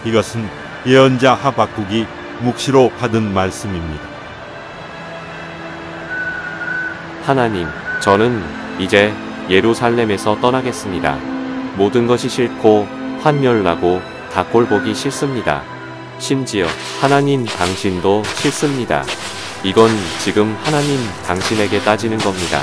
이것은 예언자 하박국이 묵시로 받은 말씀입니다. 하나님, 저는 이제 예루살렘에서 떠나겠습니다. 모든 것이 싫고 환멸나고 다 꼴보기 싫습니다. 심지어 하나님 당신도 싫습니다. 이건 지금 하나님 당신에게 따지는 겁니다.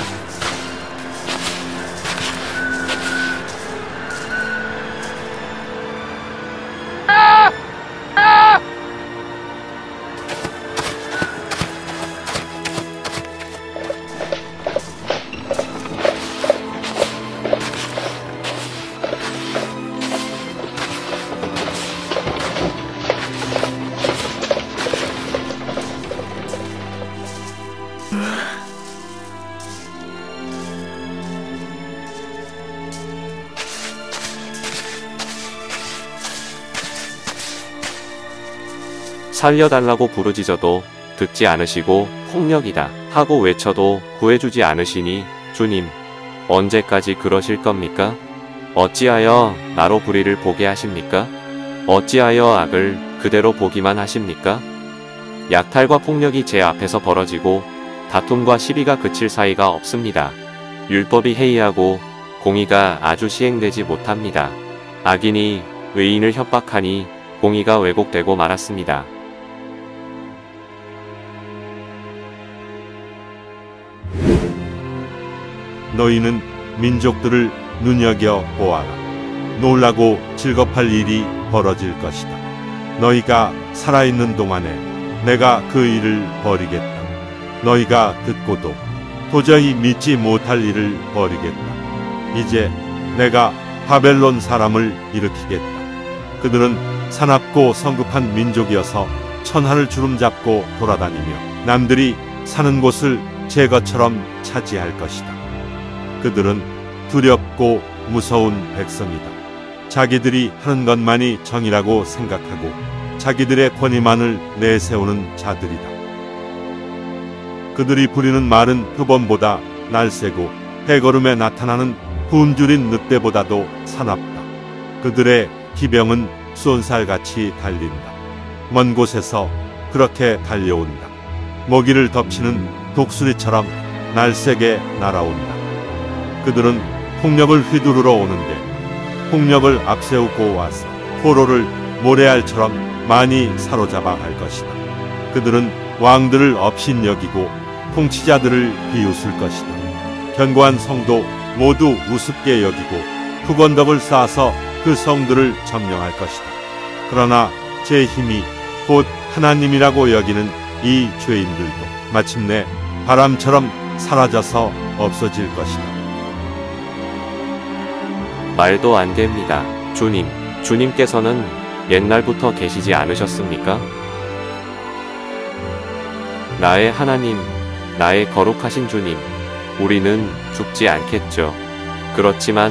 살려달라고 부르짖어도 듣지 않으시고 폭력이다 하고 외쳐도 구해주지 않으시니 주님, 언제까지 그러실 겁니까? 어찌하여 나로 불의를 보게 하십니까? 어찌하여 악을 그대로 보기만 하십니까? 약탈과 폭력이 제 앞에서 벌어지고 다툼과 시비가 그칠 사이가 없습니다. 율법이 해이하고 공의가 아주 시행되지 못합니다. 악인이 의인을 협박하니 공의가 왜곡되고 말았습니다. 너희는 민족들을 눈여겨보아라. 놀라고 즐겁할 일이 벌어질 것이다. 너희가 살아있는 동안에 내가 그 일을 벌이겠다. 너희가 듣고도 도저히 믿지 못할 일을 벌이겠다. 이제 내가 바벨론 사람을 일으키겠다. 그들은 사납고 성급한 민족이어서 천하를 주름잡고 돌아다니며 남들이 사는 곳을 제 것처럼 차지할 것이다. 그들은 두렵고 무서운 백성이다. 자기들이 하는 것만이 정의라고 생각하고 자기들의 권위만을 내세우는 자들이다. 그들이 부리는 말은 표범보다 날쌔고 해걸음에 나타나는 굶주린 늑대보다도 사납다. 그들의 기병은 쏜살같이 달린다. 먼 곳에서 그렇게 달려온다. 먹이를 덮치는 독수리처럼 날쌔게 날아온다. 그들은 폭력을 휘두르러 오는데 폭력을 앞세우고 와서 포로를 모래알처럼 많이 사로잡아 갈 것이다. 그들은 왕들을 업신여기고 통치자들을 비웃을 것이다. 견고한 성도 모두 우습게 여기고 푸건덕을 쌓아서 그 성들을 점령할 것이다. 그러나 제 힘이 곧 하나님이라고 여기는 이 죄인들도 마침내 바람처럼 사라져서 없어질 것이다. 말도 안 됩니다. 주님, 주님께서는 옛날부터 계시지 않으셨습니까? 나의 하나님, 나의 거룩하신 주님, 우리는 죽지 않겠죠. 그렇지만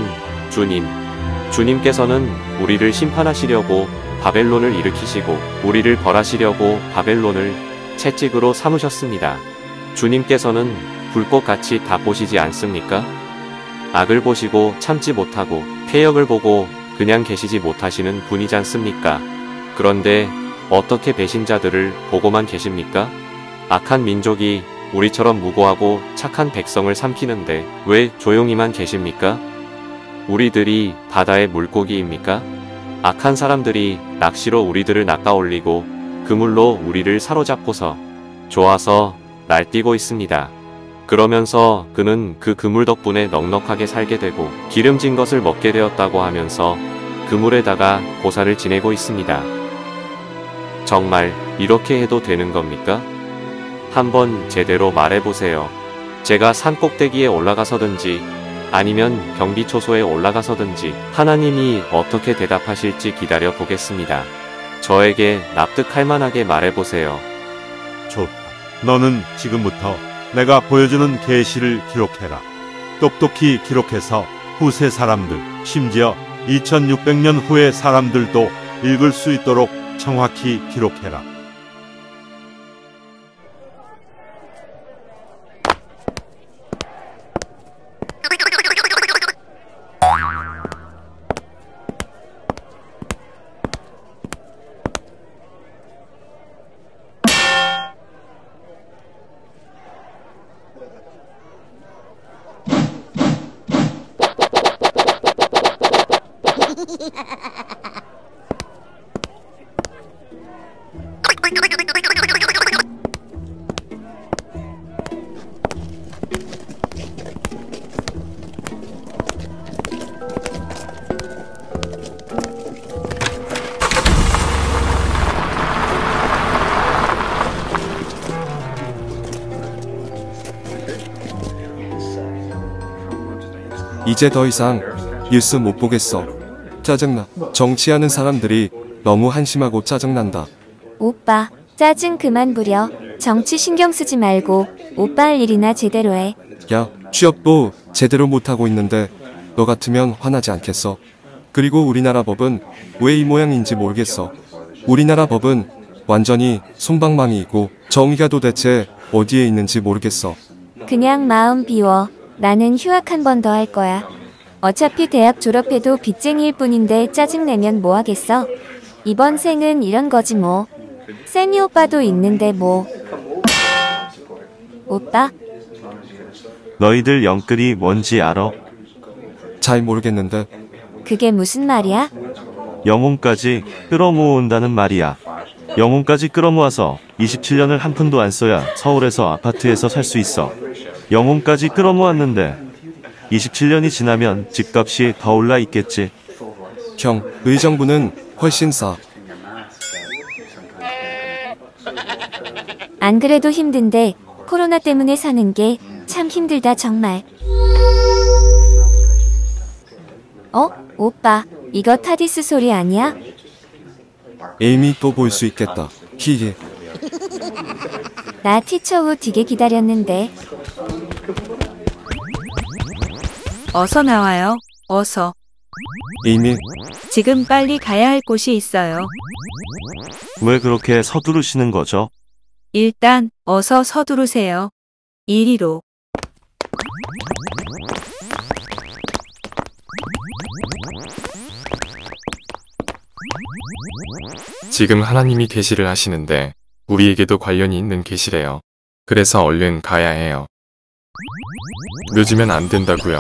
주님께서는 우리를 심판하시려고 바벨론을 일으키시고 우리를 벌하시려고 바벨론을 채찍으로 삼으셨습니다. 주님께서는 불꽃같이 다 보시지 않습니까? 악을 보시고 참지 못하고 폐역을 보고 그냥 계시지 못하시는 분이지 않습니까? 그런데 어떻게 배신자들을 보고만 계십니까? 악한 민족이 우리처럼 무고하고 착한 백성을 삼키는데 왜 조용히만 계십니까? 우리들이 바다의 물고기입니까? 악한 사람들이 낚시로 우리들을 낚아올리고 그물로 우리를 사로잡고서 좋아서 날뛰고 있습니다. 그러면서 그는 그 그물 덕분에 넉넉하게 살게 되고 기름진 것을 먹게 되었다고 하면서 그물에다가 고사를 지내고 있습니다. 정말 이렇게 해도 되는 겁니까? 한번 제대로 말해보세요. 제가 산 꼭대기에 올라가서든지 아니면 경비 초소에 올라가서든지 하나님이 어떻게 대답하실지 기다려 보겠습니다. 저에게 납득할 만하게 말해보세요. 좋다. 너는 지금부터 내가 보여주는 계시를 기록해라. 똑똑히 기록해서 후세 사람들, 심지어 2600년 후의 사람들도 읽을 수 있도록 정확히 기록해라. 이제 더 이상 뉴스 못 보겠어. 짜증나. 정치하는 사람들이 너무 한심하고 짜증난다. 오빠, 짜증 그만 부려. 정치 신경 쓰지 말고 오빠 할 일이나 제대로 해. 야, 취업도 제대로 못하고 있는데 너 같으면 화나지 않겠어? 그리고 우리나라 법은 왜 이 모양인지 모르겠어. 우리나라 법은 완전히 솜방망이이고 정의가 도대체 어디에 있는지 모르겠어. 그냥 마음 비워. 나는 휴학 한 번 더 할 거야. 어차피 대학 졸업해도 빚쟁이일 뿐인데 짜증내면 뭐 하겠어? 이번 생은 이런 거지 뭐. 세니 오빠도 있는데 뭐. 오빠? 너희들 영끌이 뭔지 알아? 잘 모르겠는데. 그게 무슨 말이야? 영혼까지 끌어모은다는 말이야. 영혼까지 끌어모아서 27년을 한 푼도 안 써야 서울에서 아파트에서 살 수 있어. 영혼까지 끌어모았는데 27년이 지나면 집값이 더 올라 있겠지. 형, 의정부는 훨씬 싸. 안 그래도 힘든데 코로나 때문에 사는 게 참 힘들다 정말. 오빠, 이거 타디스 소리 아니야? 에이미 또 볼 수 있겠다. 히히. 나 티처 후 되게 기다렸는데. 어서 나와요. 어서. 에이미, 지금 빨리 가야 할 곳이 있어요. 왜 그렇게 서두르시는 거죠? 일단 어서 서두르세요. 이리로. 지금 하나님이 계시를 하시는데 우리에게도 관련이 있는 계시래요. 그래서 얼른 가야 해요. 늦으면 안 된다고요.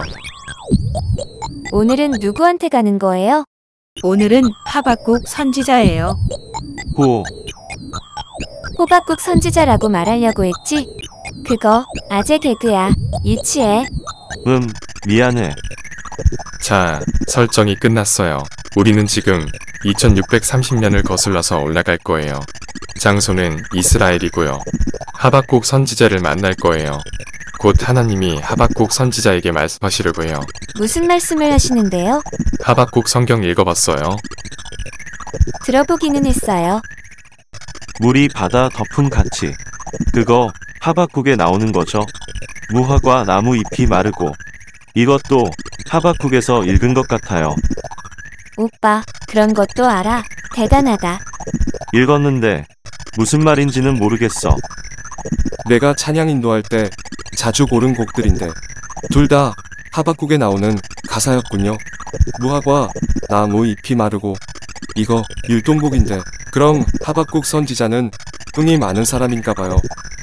오늘은 누구한테 가는 거예요? 오늘은 하박국 선지자예요. 호, 호박국 선지자라고 말하려고 했지? 그거 아재 개그야. 유치해. 미안해. 자, 설정이 끝났어요. 우리는 지금 2630년을 거슬러서 올라갈 거예요. 장소는 이스라엘이고요. 하박국 선지자를 만날 거예요. 곧 하나님이 하박국 선지자에게 말씀하시려고 해요. 무슨 말씀을 하시는데요? 하박국 성경 읽어봤어요? 들어보기는 했어요. 물이 바다 덮은 같이. 그거 하박국에 나오는 거죠. 무화과 나무 잎이 마르고. 이것도 하박국에서 읽은 것 같아요. 오빠, 그런 것도 알아. 대단하다. 읽었는데 무슨 말인지는 모르겠어. 내가 찬양 인도할 때 자주 고른 곡들인데 둘 다 하박국에 나오는 가사였군요. 무화과, 나무 잎이 마르고. 이거 율동곡인데 그럼 하박국 선지자는 흥이 많은 사람인가 봐요.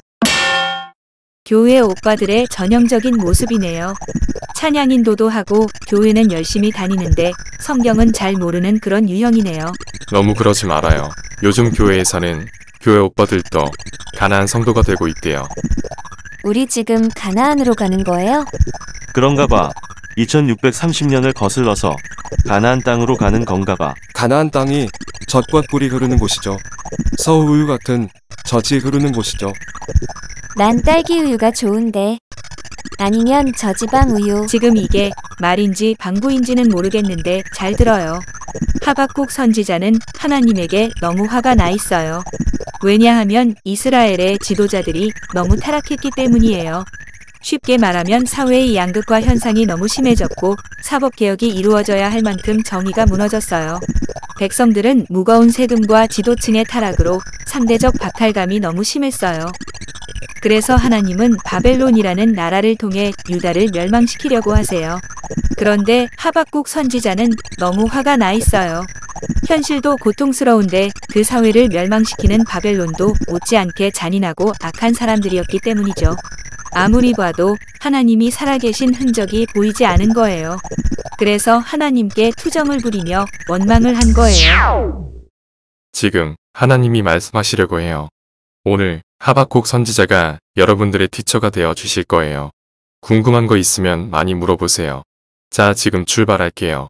교회 오빠들의 전형적인 모습이네요. 찬양인도도 하고 교회는 열심히 다니는데 성경은 잘 모르는 그런 유형이네요. 너무 그러지 말아요. 요즘 교회에서는 교회 오빠들도 가난한 성도가 되고 있대요. 우리 지금 가나안으로 가는 거예요? 그런가 봐. 2630년을 거슬러서 가나안 땅으로 가는 건가 봐. 가나안 땅이 젖과 꿀이 흐르는 곳이죠. 서우유 같은 젖이 흐르는 곳이죠. 난 딸기 우유가 좋은데. 아니면 저지방 우유. 지금 이게 말인지 방구인지는 모르겠는데 잘 들어요. 하박국 선지자는 하나님에게 너무 화가 나 있어요. 왜냐하면 이스라엘의 지도자들이 너무 타락했기 때문이에요. 쉽게 말하면 사회의 양극화 현상이 너무 심해졌고 사법개혁이 이루어져야 할 만큼 정의가 무너졌어요. 백성들은 무거운 세금과 지도층의 타락으로 상대적 박탈감이 너무 심했어요. 그래서 하나님은 바벨론이라는 나라를 통해 유다를 멸망시키려고 하세요. 그런데 하박국 선지자는 너무 화가 나 있어요. 현실도 고통스러운데 그 사회를 멸망시키는 바벨론도 못지않게 잔인하고 악한 사람들이었기 때문이죠. 아무리 봐도 하나님이 살아계신 흔적이 보이지 않은 거예요. 그래서 하나님께 투정을 부리며 원망을 한 거예요. 지금 하나님이 말씀하시려고 해요. 오늘 하박국 선지자가 여러분들의 티처가 되어 주실 거예요. 궁금한 거 있으면 많이 물어보세요. 자, 지금 출발할게요.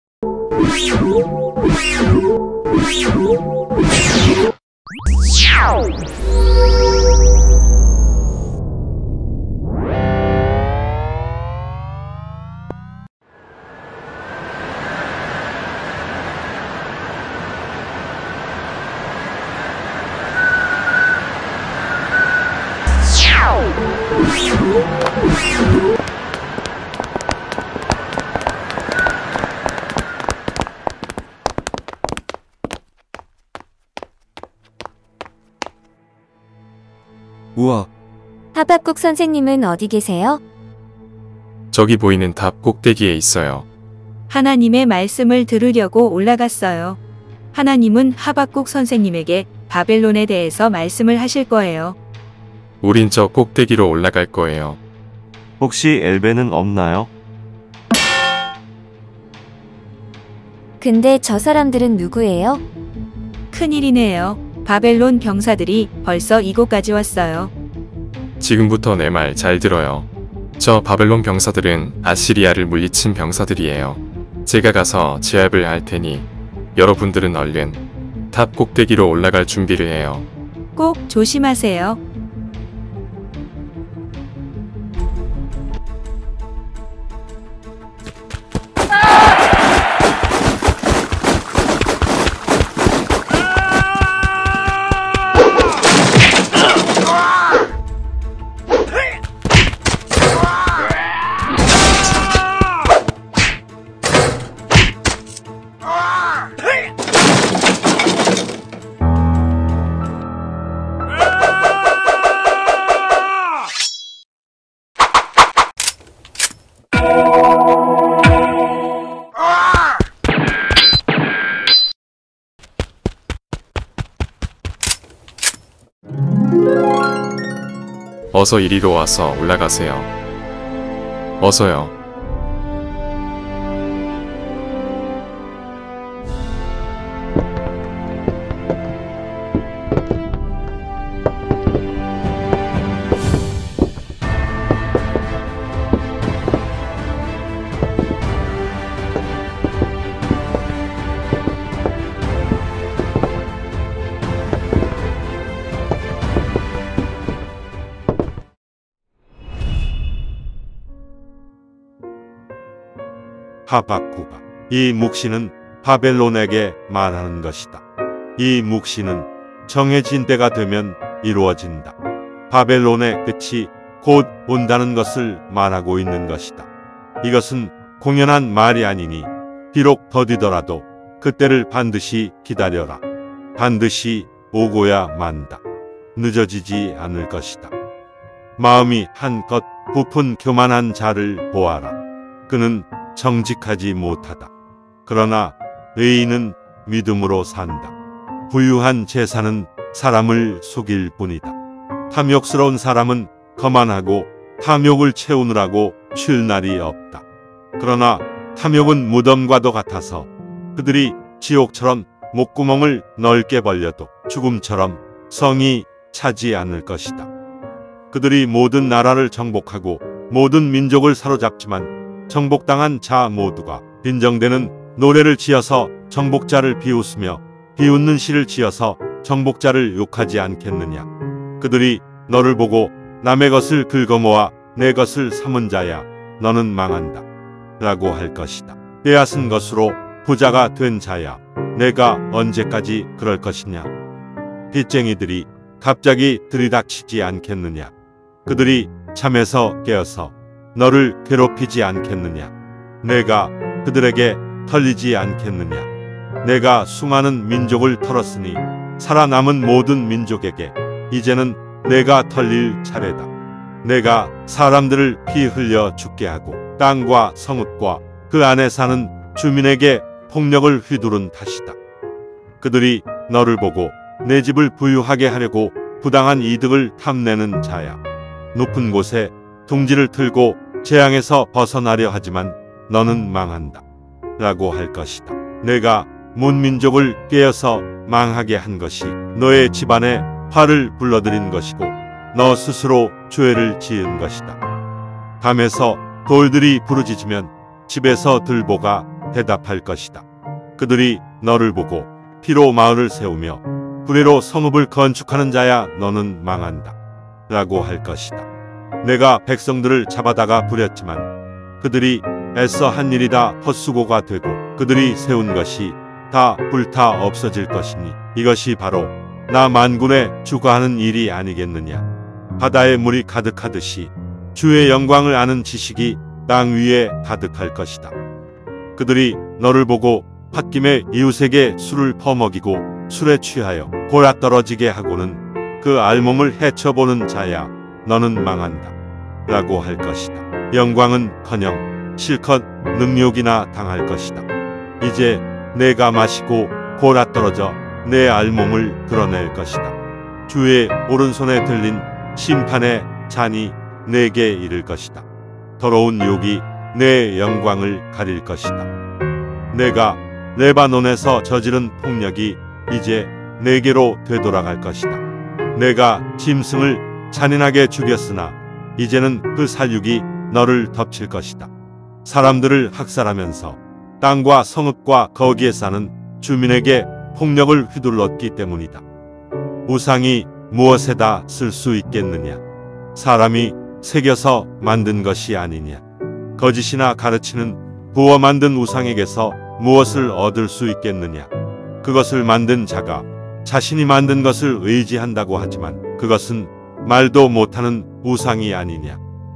우와, 하박국 선생님은 어디 계세요? 저기 보이는 답 꼭대기에 있어요. 하나님의 말씀을 들으려고 올라갔어요. 하나님은 하박국 선생님에게 바벨론에 대해서 말씀을 하실 거예요. 우린 저 꼭대기로 올라갈 거예요. 혹시 엘베는 없나요? 근데 저 사람들은 누구예요? 큰일이네요. 바벨론 병사들이 벌써 이곳까지 왔어요. 지금부터 내 말 잘 들어요. 저 바벨론 병사들은 아시리아를 물리친 병사들이에요. 제가 가서 제압을 할 테니 여러분들은 얼른 탑 꼭대기로 올라갈 준비를 해요. 꼭 조심하세요. 어서 이리로 와서 올라가세요. 어서요. 하박국아, 이 묵시는 바벨론에게 말하는 것이다. 이 묵시는 정해진 때가 되면 이루어진다. 바벨론의 끝이 곧 온다는 것을 말하고 있는 것이다. 이것은 공연한 말이 아니니 비록 더디더라도 그때를 반드시 기다려라. 반드시 오고야 만다. 늦어지지 않을 것이다. 마음이 한껏 부푼 교만한 자를 보아라. 그는 정직하지 못하다. 그러나 의인은 믿음으로 산다. 부유한 재산은 사람을 속일 뿐이다. 탐욕스러운 사람은 거만하고 탐욕을 채우느라고 쉴 날이 없다. 그러나 탐욕은 무덤과도 같아서 그들이 지옥처럼 목구멍을 넓게 벌려도 죽음처럼 성이 차지 않을 것이다. 그들이 모든 나라를 정복하고 모든 민족을 사로잡지만 정복당한 자 모두가 빈정대는 노래를 지어서 정복자를 비웃으며 비웃는 시를 지어서 정복자를 욕하지 않겠느냐. 그들이 너를 보고 남의 것을 긁어모아 내 것을 삼은 자야 너는 망한다 라고 할 것이다. 빼앗은 것으로 부자가 된 자야 내가 언제까지 그럴 것이냐. 빚쟁이들이 갑자기 들이닥치지 않겠느냐. 그들이 잠에서 깨어서 너를 괴롭히지 않겠느냐. 내가 그들에게 털리지 않겠느냐. 내가 수많은 민족을 털었으니 살아남은 모든 민족에게 이제는 내가 털릴 차례다. 내가 사람들을 피 흘려 죽게 하고 땅과 성읍과 그 안에 사는 주민에게 폭력을 휘두른 탓이다. 그들이 너를 보고 내 집을 부유하게 하려고 부당한 이득을 탐내는 자야. 높은 곳에 둥지를 틀고 재앙에서 벗어나려 하지만 너는 망한다. 라고 할 것이다. 내가 문민족을 꾀어서 망하게 한 것이 너의 집안에 화를 불러들인 것이고 너 스스로 죄를 지은 것이다. 밤에서 돌들이 부르짖으면 집에서 들보가 대답할 것이다. 그들이 너를 보고 피로 마을을 세우며 불의로 성읍을 건축하는 자야 너는 망한다. 라고 할 것이다. 내가 백성들을 잡아다가 부렸지만 그들이 애써 한 일이 다 헛수고가 되고 그들이 세운 것이 다 불타 없어질 것이니 이것이 바로 나 만군의 주가 하는 일이 아니겠느냐. 바다에 물이 가득하듯이 주의 영광을 아는 지식이 땅 위에 가득할 것이다. 그들이 너를 보고 홧김에 이웃에게 술을 퍼먹이고 술에 취하여 골아 떨어지게 하고는 그 알몸을 헤쳐보는 자야 너는 망한다. 라고 할 것이다. 영광은커녕 실컷 능욕이나 당할 것이다. 이제 내가 마시고 골아 떨어져 내 알몸을 드러낼 것이다. 주의 오른손에 들린 심판의 잔이 내게 이를 것이다. 더러운 욕이 내 영광을 가릴 것이다. 내가 레바논에서 저지른 폭력이 이제 내게로 되돌아갈 것이다. 내가 짐승을 잔인하게 죽였으나 이제는 그 살육이 너를 덮칠 것이다. 사람들을 학살하면서 땅과 성읍과 거기에 사는 주민에게 폭력을 휘둘렀기 때문이다. 우상이 무엇에다 쓸 수 있겠느냐? 사람이 새겨서 만든 것이 아니냐? 거짓이나 가르치는 부어 만든 우상에게서 무엇을 얻을 수 있겠느냐? 그것을 만든 자가 자신이 만든 것을 의지한다고 하지만 그것은 말도 못하는 우상이 아니냐?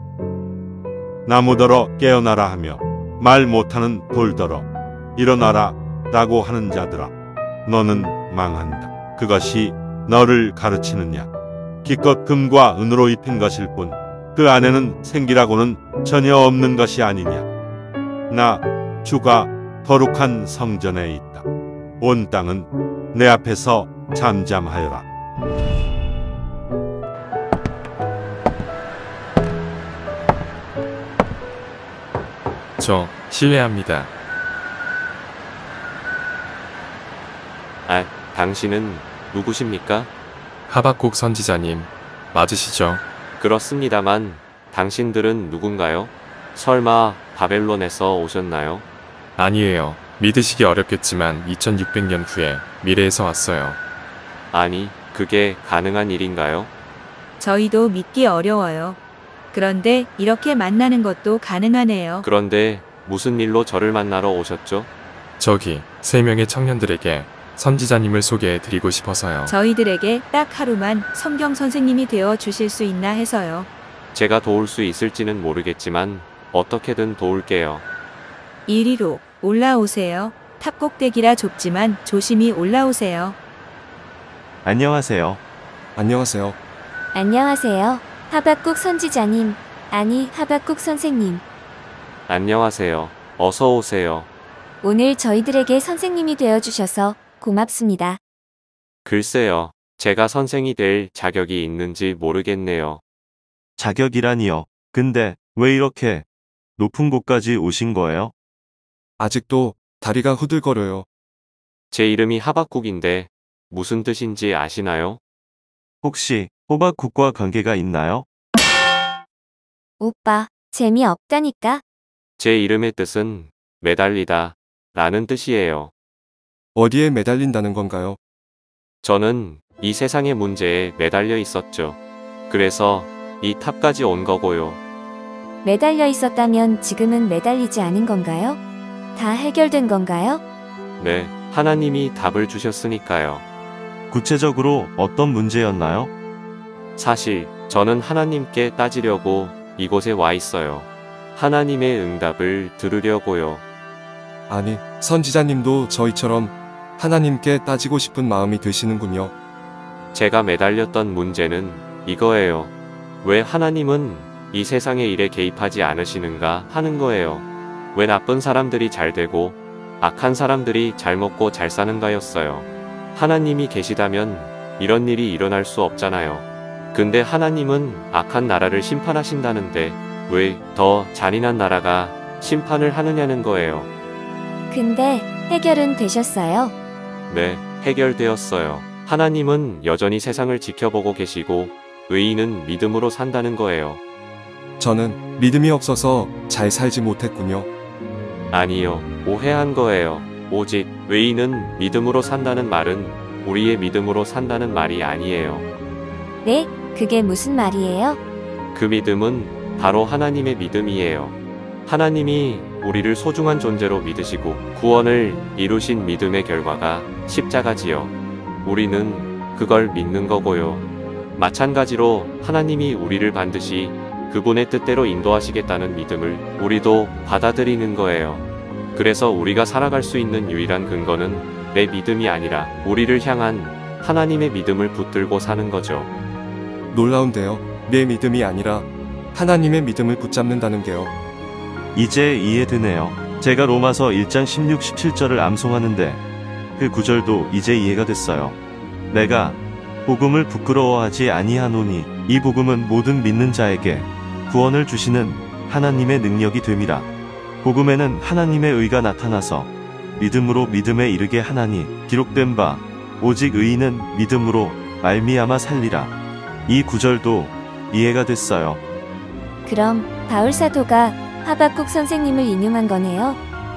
나무더러 깨어나라 하며 말 못하는 돌더러 일어나라 라고 하는 자들아, 너는 망한다. 그것이 너를 가르치느냐? 기껏 금과 은으로 입힌 것일 뿐 그 안에는 생기라고는 전혀 없는 것이 아니냐? 나 주가 거룩한 성전에 있다. 온 땅은 내 앞에서 잠잠하여라. 저 실례합니다. 아, 당신은 누구십니까? 하박국 선지자님 맞으시죠? 그렇습니다만 당신들은 누군가요? 설마 바벨론에서 오셨나요? 아니에요. 믿으시기 어렵겠지만 2600년 후에 미래에서 왔어요. 아니, 그게 가능한 일인가요? 저희도 믿기 어려워요. 그런데 이렇게 만나는 것도 가능하네요. 그런데 무슨 일로 저를 만나러 오셨죠? 저기 3명의 청년들에게 선지자님을 소개해 드리고 싶어서요. 저희들에게 딱 하루만 성경 선생님이 되어 주실 수 있나 해서요. 제가 도울 수 있을지는 모르겠지만 어떻게든 도울게요. 이리로 올라오세요. 탑꼭대기라 좁지만 조심히 올라오세요. 안녕하세요. 안녕하세요. 안녕하세요. 하박국 선지자님, 아니 하박국 선생님. 안녕하세요. 어서 오세요. 오늘 저희들에게 선생님이 되어주셔서 고맙습니다. 글쎄요. 제가 선생이 될 자격이 있는지 모르겠네요. 자격이라니요. 근데 왜 이렇게 높은 곳까지 오신 거예요? 아직도 다리가 후들거려요. 제 이름이 하박국인데 무슨 뜻인지 아시나요? 혹시 호박국과 관계가 있나요? 오빠, 재미없다니까? 제 이름의 뜻은 매달리다 라는 뜻이에요. 어디에 매달린다는 건가요? 저는 이 세상의 문제에 매달려 있었죠. 그래서 이 탑까지 온 거고요. 매달려 있었다면 지금은 매달리지 않은 건가요? 다 해결된 건가요? 네, 하나님이 답을 주셨으니까요. 구체적으로 어떤 문제였나요? 사실 저는 하나님께 따지려고 이곳에 와 있어요. 하나님의 응답을 들으려고요. 아니, 선지자님도 저희처럼 하나님께 따지고 싶은 마음이 드시는군요. 제가 매달렸던 문제는 이거예요. 왜 하나님은 이 세상의 일에 개입하지 않으시는가 하는 거예요. 왜 나쁜 사람들이 잘 되고 악한 사람들이 잘 먹고 잘 사는가였어요. 하나님이 계시다면 이런 일이 일어날 수 없잖아요. 근데 하나님은 악한 나라를 심판하신다는데 왜 더 잔인한 나라가 심판을 하느냐는 거예요. 근데 해결은 되셨어요? 네, 해결되었어요. 하나님은 여전히 세상을 지켜보고 계시고 의인은 믿음으로 산다는 거예요. 저는 믿음이 없어서 잘 살지 못했군요. 아니요, 오해한 거예요. 오직 의인은 믿음으로 산다는 말은 우리의 믿음으로 산다는 말이 아니에요. 네? 그게 무슨 말이에요? 그 믿음은 바로 하나님의 믿음이에요. 하나님이 우리를 소중한 존재로 믿으시고 구원을 이루신 믿음의 결과가 십자가지요. 우리는 그걸 믿는 거고요. 마찬가지로 하나님이 우리를 반드시 그분의 뜻대로 인도하시겠다는 믿음을 우리도 받아들이는 거예요. 그래서 우리가 살아갈 수 있는 유일한 근거는 내 믿음이 아니라 우리를 향한 하나님의 믿음을 붙들고 사는 거죠. 놀라운데요. 내 믿음이 아니라 하나님의 믿음을 붙잡는다는 게요. 이제 이해되네요. 제가 로마서 1장 16, 17절을 암송하는데 그 구절도 이제 이해가 됐어요. 내가 복음을 부끄러워하지 아니하노니 이 복음은 모든 믿는 자에게 구원을 주시는 하나님의 능력이 됨이라. 복음에는 하나님의 의가 나타나서 믿음으로 믿음에 이르게 하나니 기록된 바 오직 의인은 믿음으로 말미암아 살리라. 이 구절도 이해가 됐어요. 그럼 바울 사도가 하박국 선생님을 인용한 거네요.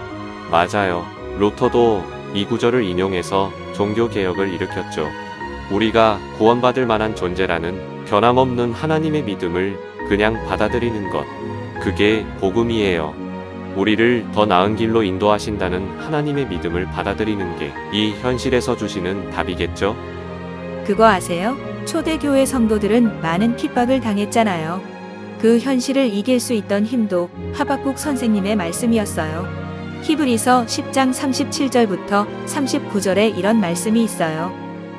맞아요. 루터도 이 구절을 인용해서 종교개혁을 일으켰죠. 우리가 구원받을 만한 존재라는 변함없는 하나님의 믿음을 그냥 받아들이는 것. 그게 복음이에요. 우리를 더 나은 길로 인도하신다는 하나님의 믿음을 받아들이는 게 이 현실에서 주시는 답이겠죠? 그거 아세요? 초대교회 성도들은 많은 핍박을 당했잖아요. 그 현실을 이길 수 있던 힘도 하박국 선생님의 말씀이었어요. 히브리서 10장 37절부터 39절에 이런 말씀이 있어요.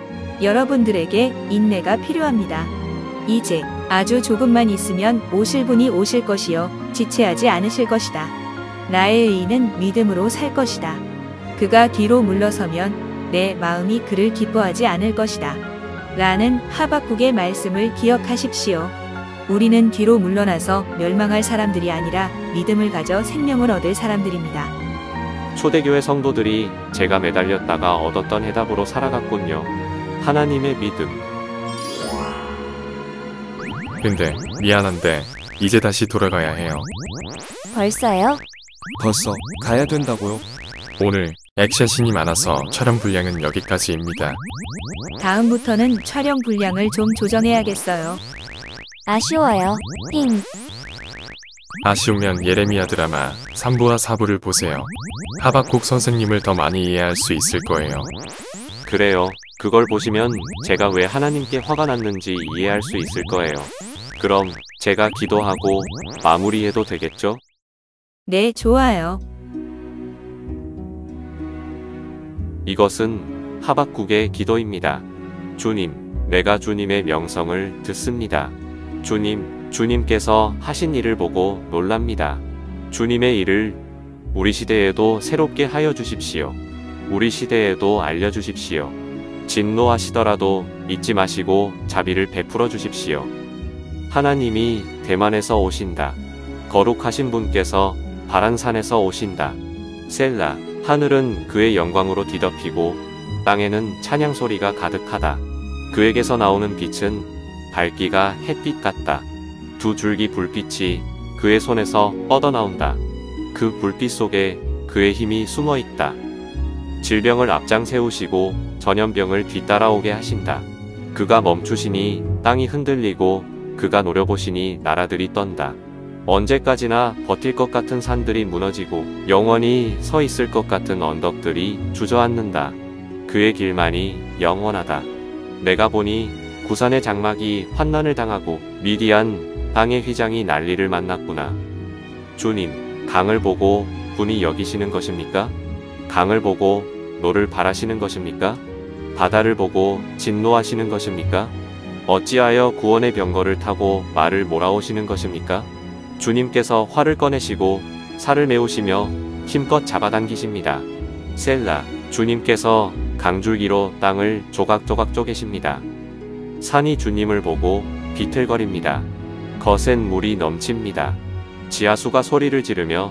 여러분들에게 인내가 필요합니다. 이제 아주 조금만 있으면 오실 분이 오실 것이요 지체하지 않으실 것이다. 나의 의인은 믿음으로 살 것이다. 그가 뒤로 물러서면 내 마음이 그를 기뻐하지 않을 것이다. 라는 하박국의 말씀을 기억하십시오. 우리는 뒤로 물러나서 멸망할 사람들이 아니라 믿음을 가져 생명을 얻을 사람들입니다. 초대교회 성도들이 제가 매달렸다가 얻었던 해답으로 살아갔군요. 하나님의 믿음. 근데 미안한데 이제 다시 돌아가야 해요. 벌써요? 벌써 가야 된다고요? 오늘 액션씬이 많아서 촬영 분량은 여기까지입니다. 다음부터는 촬영 분량을 좀 조정해야겠어요. 아쉬워요. 힝. 아쉬우면 예레미야 드라마 3부와 4부를 보세요. 하박국 선생님을 더 많이 이해할 수 있을 거예요. 그래요. 그걸 보시면 제가 왜 하나님께 화가 났는지 이해할 수 있을 거예요. 그럼 제가 기도하고 마무리해도 되겠죠? 네, 좋아요. 이것은 하박국의 기도입니다. 주님, 내가 주님의 명성을 듣습니다. 주님, 주님께서 하신 일을 보고 놀랍니다. 주님의 일을 우리 시대에도 새롭게 하여 주십시오. 우리 시대에도 알려주십시오. 진노하시더라도 잊지 마시고 자비를 베풀어 주십시오. 하나님이 대만에서 오신다. 거룩하신 분께서 바란산에서 오신다. 셀라. 하늘은 그의 영광으로 뒤덮이고 땅에는 찬양 소리가 가득하다. 그에게서 나오는 빛은 밝기가 햇빛 같다. 두 줄기 불빛이 그의 손에서 뻗어나온다. 그 불빛 속에 그의 힘이 숨어 있다. 질병을 앞장 세우시고 전염병을 뒤따라오게 하신다. 그가 멈추시니 땅이 흔들리고 그가 노려보시니 나라들이 떤다. 언제까지나 버틸 것 같은 산들이 무너지고 영원히 서 있을 것 같은 언덕들이 주저앉는다. 그의 길만이 영원하다. 내가 보니 구산의 장막이 환난을 당하고 미디안 땅의 휘장이 난리를 만났구나. 주님, 강을 보고 분이 여기시는 것입니까? 강을 보고 노를 바라시는 것입니까? 바다를 보고 진노하시는 것입니까? 어찌하여 구원의 병거를 타고 말을 몰아오시는 것입니까? 주님께서 활을 꺼내시고 살을 메우시며 힘껏 잡아당기십니다. 셀라. 주님께서 강줄기로 땅을 조각조각 쪼개십니다. 산이 주님을 보고 비틀거립니다. 거센 물이 넘칩니다. 지하수가 소리를 지르며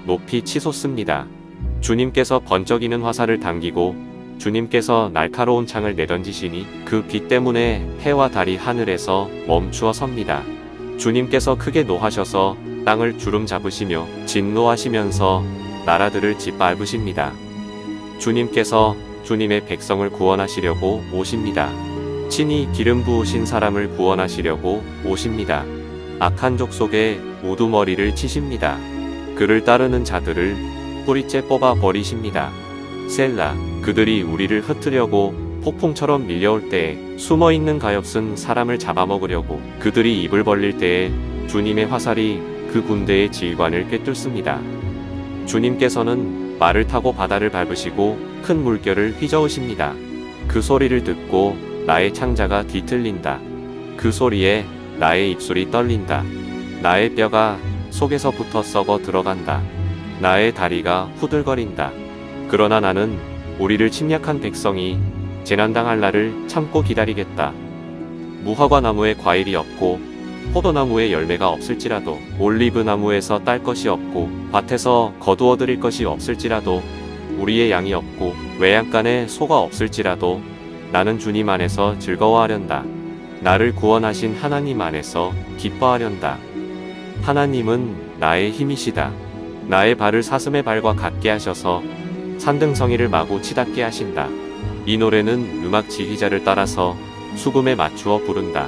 높이 치솟습니다. 주님께서 번쩍이는 화살을 당기고 주님께서 날카로운 창을 내던지시니 그 빛 때문에 해와 달이 하늘에서 멈추어 섭니다. 주님께서 크게 노하셔서 땅을 주름 잡으시며 진노하시면서 나라들을 짓밟으십니다. 주님께서 주님의 백성을 구원하시려고 오십니다. 친히 기름 부으신 사람을 구원하시려고 오십니다. 악한 족속의 우두머리를 치십니다. 그를 따르는 자들을 뿌리째 뽑아 버리십니다. 셀라. 그들이 우리를 흩으려고 폭풍처럼 밀려올 때에 숨어있는 가엾은 사람을 잡아먹으려고 그들이 입을 벌릴 때에 주님의 화살이 그 군대의 지휘관을 꿰뚫습니다. 주님께서는 말을 타고 바다를 밟으시고 큰 물결을 휘저으십니다. 그 소리를 듣고 나의 창자가 뒤틀린다. 그 소리에 나의 입술이 떨린다. 나의 뼈가 속에서부터 썩어 들어간다. 나의 다리가 후들거린다. 그러나 나는 우리를 침략한 백성이 재난당할 날을 참고 기다리겠다. 무화과 나무에 과일이 없고 포도나무에 열매가 없을지라도 올리브나무에서 딸 것이 없고 밭에서 거두어 드릴 것이 없을지라도 우리의 양이 없고 외양간에 소가 없을지라도 나는 주님 안에서 즐거워하련다. 나를 구원하신 하나님 안에서 기뻐하련다. 하나님은 나의 힘이시다. 나의 발을 사슴의 발과 같게 하셔서 산등성이를 마구 치닫게 하신다. 이 노래는 음악 지휘자를 따라서 수금에 맞추어 부른다.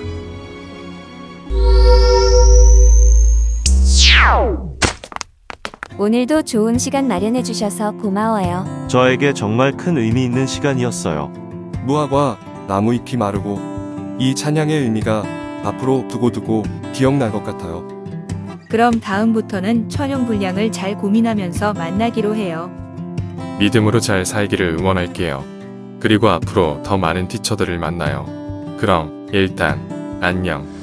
오늘도 좋은 시간 마련해 주셔서 고마워요. 저에게 정말 큰 의미 있는 시간이었어요. 무화과 나무 잎이 마르고 이 찬양의 의미가 앞으로 두고두고 기억날 것 같아요. 그럼 다음부터는 천용 분량을 잘 고민하면서 만나기로 해요. 믿음으로 잘 살기를 응원할게요. 그리고 앞으로 더 많은 티처들을 만나요. 그럼 일단 안녕.